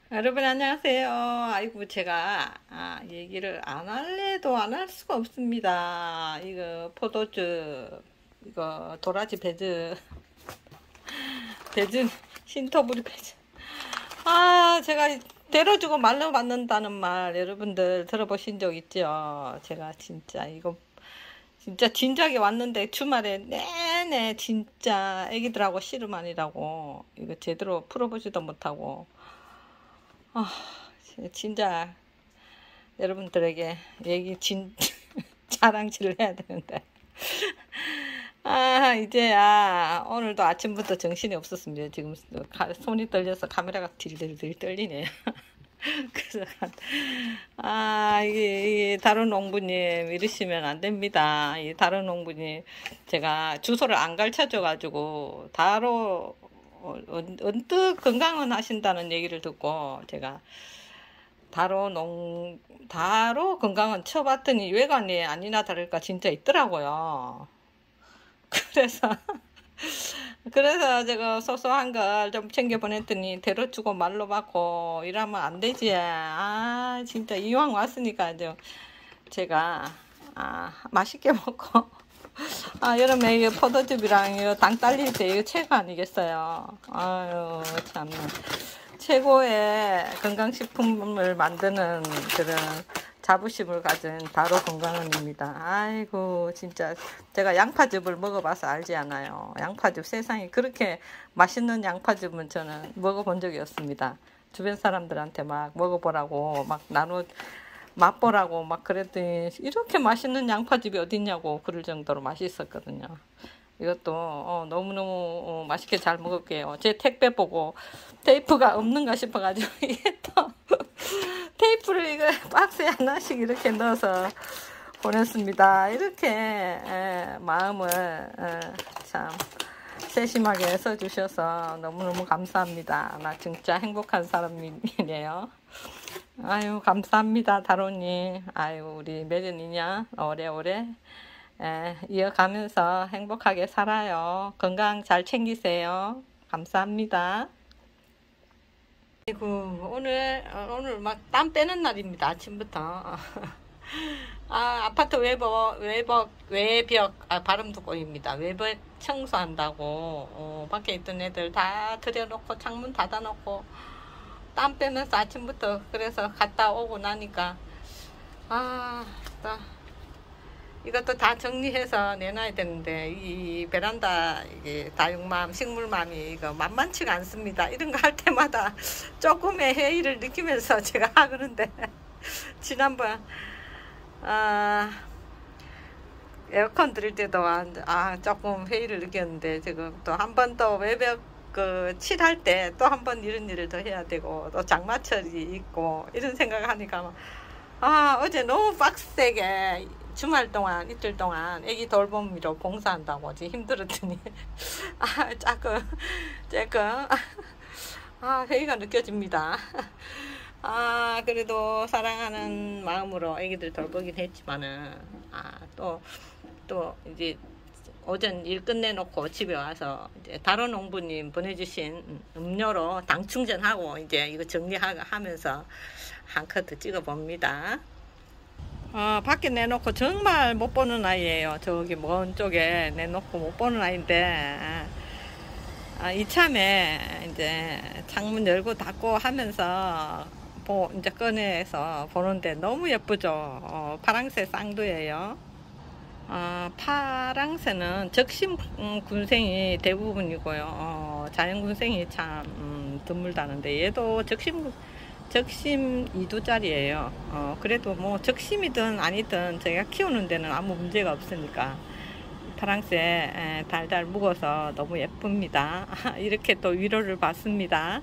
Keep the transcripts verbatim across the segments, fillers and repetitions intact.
여러분 안녕하세요. 아이고 제가 아, 얘기를 안 할래도 안 할 수가 없습니다. 이거 포도주 이거 도라지 배즙 배즙 신토부리 배즙 아 제가 데려주고 말로 받는다는 말 여러분들 들어보신 적 있죠? 제가 진짜 이거 진짜 진작에 왔는데 주말에 내내 진짜 애기들하고 씨름 아니라고 이거 제대로 풀어보지도 못하고 아, 진짜 여러분들에게 얘기 진 자랑질을 해야 되는데 아 이제야 오늘도 아침부터 정신이 없었습니다. 지금 손이 떨려서 카메라가 딜딜딜 떨리네요. 그래서 아 이게, 이게 다른 농부님 이러시면 안 됩니다. 이 다른 농부님 제가 주소를 안 가르쳐줘 가지고 다로 언뜻 건강은 하신다는 얘기를 듣고 제가 다로 농 다로 건강은 쳐봤더니 외관이 아니나 다를까 진짜 있더라고요. 그래서 그래서 제가 소소한 걸 좀 챙겨 보냈더니 데려주고 말로 받고 이러면 안 되지. 아 진짜 이왕 왔으니까 좀 제가 아 맛있게 먹고 아 여름에 이거 포도즙이랑 이거 당 딸릴 때 이거 최고 아니겠어요. 아유 참나 최고의 건강식품을 만드는 그런 자부심을 가진 다로 건강원입니다. 아이고 진짜 제가 양파즙을 먹어봐서 알지 않아요. 양파즙 세상에 그렇게 맛있는 양파즙은 저는 먹어본 적이 없습니다. 주변 사람들한테 막 먹어보라고 막 나눠 맛보라고 막 그랬더니 이렇게 맛있는 양파즙이 어딨냐고 그럴 정도로 맛있었거든요. 이것도 어, 너무너무 어, 맛있게 잘 먹을게요. 제 택배 보고 테이프가 없는가 싶어가지고 이게 또 테이프를 이거 박스에 하나씩 이렇게 넣어서 보냈습니다. 이렇게 에, 마음을 에, 참 세심하게 써주셔서 너무너무 감사합니다. 나 진짜 행복한 사람이네요. 아유 감사합니다 다로님. 아유 우리 매년이냐 오래오래 에, 이어가면서 행복하게 살아요. 건강 잘 챙기세요. 감사합니다. 아이고 오늘 오늘 막 땀 빼는 날입니다. 아침부터 아 아파트 외벽 외벽 외벽 아 발음도 꼬입니다. 외벽 청소한다고 어, 밖에 있던 애들 다 들여놓고 창문 닫아놓고 땀 빼면서 아침부터 그래서 갔다 오고 나니까 아 나 이것도 다 정리해서 내놔야 되는데 이 베란다 이게 다육맘 식물맘이 이거 만만치가 않습니다. 이런 거 할 때마다 조금의 회의를 느끼면서 제가 하는데 지난번 아 에어컨 들일 때도 아 조금 회의를 느꼈는데 지금 또 한 번 더 외벽 그 칠할 때 또 한 번 이런 일을 더 해야 되고 또 장마철이 있고 이런 생각하니까 아 어제 너무 빡세게 주말 동안 이틀 동안 애기 돌보미로 봉사한다고 지금 힘들었더니 아 조금 조금 아 회의가 느껴집니다. 아 그래도 사랑하는 마음으로 애기들 돌보긴 했지만은 아 또 또 이제 오전 일 끝내놓고 집에 와서 이제 다로 농부님 보내주신 음료로 당 충전하고 이제 이거 정리하면서 한 컷 찍어 봅니다. 어, 밖에 내놓고 정말 못 보는 아이예요. 저기 먼 쪽에 내놓고 못 보는 아이인데 아, 이참에 이제 창문 열고 닫고 하면서 보, 이제 꺼내서 보는데 너무 예쁘죠. 어, 파랑새 쌍두예요. 어, 파랑새는 적심 음, 군생이 대부분이고요. 어, 자연 군생이 참 음, 드물다는데 얘도 적심 적심 이 두짜리예요. 어, 그래도 뭐 적심이든 아니든 제가 키우는 데는 아무 문제가 없으니까 파랑새 에, 달달 묵어서 너무 예쁩니다. 이렇게 또 위로를 받습니다.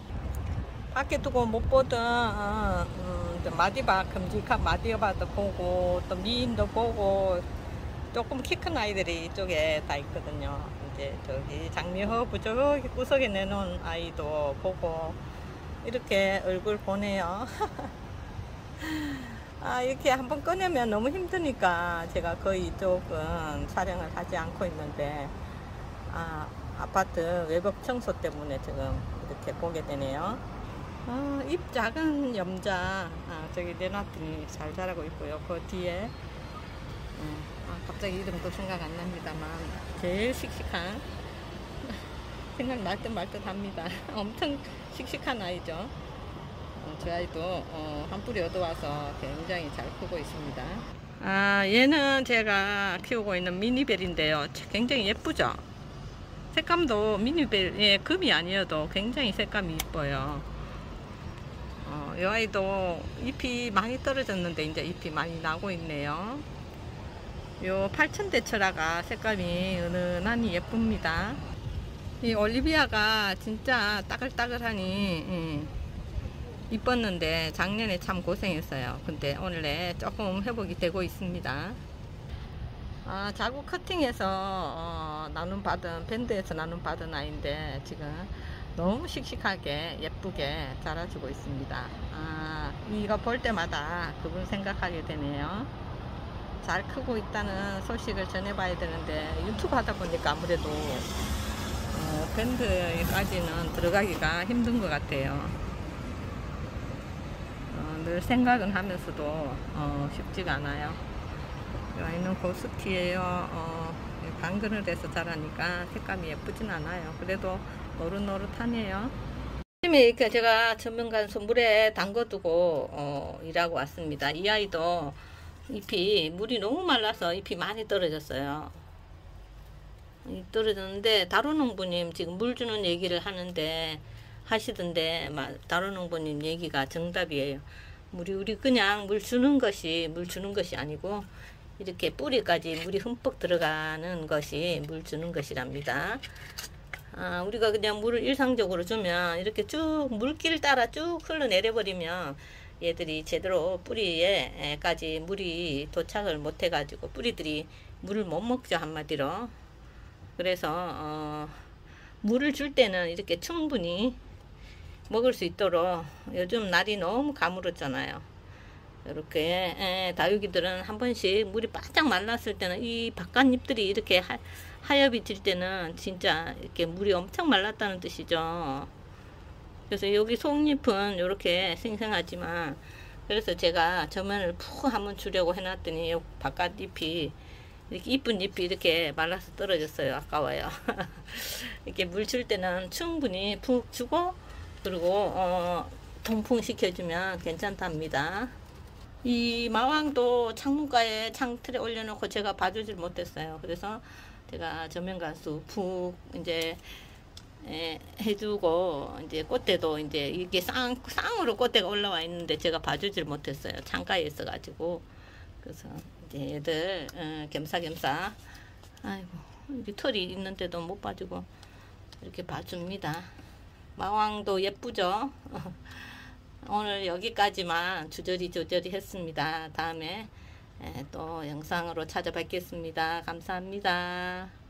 밖에 두고 못 보던 어, 음, 마디박 큼직한 마디바도 보고 또 미인도 보고 조금 키 큰 아이들이 이쪽에 다 있거든요. 이제 저기 장미허브 저기 구석에 내놓은 아이도 보고 이렇게 얼굴 보네요. 아 이렇게 한번 꺼내면 너무 힘드니까 제가 거의 이쪽은 촬영을 하지 않고 있는데 아 아파트 외벽 청소 때문에 지금 이렇게 보게 되네요. 아, 잎 작은 염자 아, 저기 내놨더니 잘 자라고 있고요. 그 뒤에 어, 아, 갑자기 이름도 생각 안 납니다만 제일 씩씩한 생각날 듯 말 듯 합니다. 엄청 씩씩한 아이죠. 어, 저 아이도 어, 한 뿌리 얻어와서 굉장히 잘 크고 있습니다. 아, 얘는 제가 키우고 있는 미니벨인데요. 굉장히 예쁘죠? 색감도 미니벨, 예, 금이 아니어도 굉장히 색감이 이뻐요. 어, 이 아이도 잎이 많이 떨어졌는데 이제 잎이 많이 나고 있네요. 요 팔천대철화가 색감이 은은하니 예쁩니다. 이 올리비아가 진짜 따글따글하니 예, 이뻤는데 작년에 참 고생했어요. 근데 오늘에 조금 회복이 되고 있습니다. 아, 자구 커팅해서 어, 나눔 받은 밴드에서 나눔 받은 아이인데 지금 너무 씩씩하게 예쁘게 자라주고 있습니다. 아, 이거 볼 때마다 그분 생각하게 되네요. 잘 크고 있다는 소식을 전해봐야 되는데 유튜브 하다 보니까 아무래도 어, 밴드까지는 들어가기가 힘든 것 같아요. 어, 늘 생각은 하면서도 어, 쉽지가 않아요. 이 아이는 고스티예요. 어, 강그늘에서 자라니까 색감이 예쁘진 않아요. 그래도 노릇노릇하네요. 아침에 제가 전면관수 물에 담궈두고 어, 일하고 왔습니다. 이 아이도 잎이 물이 너무 말라서 잎이 많이 떨어졌어요. 떨어졌는데 다루농부님 지금 물 주는 얘기를 하는데 하시던데 다루농부님 얘기가 정답이에요. 물이 우리 그냥 물 주는 것이 물 주는 것이 아니고 이렇게 뿌리까지 물이 흠뻑 들어가는 것이 물 주는 것이랍니다. 아, 우리가 그냥 물을 일상적으로 주면 이렇게 쭉 물길 따라 쭉 흘러내려 버리면 얘들이 제대로 뿌리에까지 물이 도착을 못 해가지고 뿌리들이 물을 못 먹죠, 한마디로. 그래서 어, 물을 줄 때는 이렇게 충분히 먹을 수 있도록 요즘 날이 너무 가물었잖아요. 이렇게 에, 다육이들은 한 번씩 물이 바짝 말랐을 때는 이 바깥잎들이 이렇게 하, 하엽이 질 때는 진짜 이렇게 물이 엄청 말랐다는 뜻이죠. 그래서 여기 속잎은 이렇게 생생하지만 그래서 제가 저면을 푹 한번 주려고 해놨더니 바깥잎이 이렇게 이쁜 잎이 이렇게 말라서 떨어졌어요. 아까워요. 이렇게 물 줄 때는 충분히 푹 주고 그리고 어, 통풍시켜주면 괜찮답니다. 이 마왕도 창문가에 창틀에 올려놓고 제가 봐주질 못했어요. 그래서 제가 저면가수 푹 이제 에, 해주고 이제 꽃대도 이제 이게 쌍 쌍으로 꽃대가 올라와 있는데 제가 봐주질 못했어요. 창가에 있어가지고. 그래서 이제 얘들 어, 겸사겸사 아이고 이렇게 털이 있는데도 못 봐주고 이렇게 봐줍니다. 마왕도 예쁘죠. 오늘 여기까지만 주저리 주저리 했습니다. 다음에 또 영상으로 찾아뵙겠습니다. 감사합니다.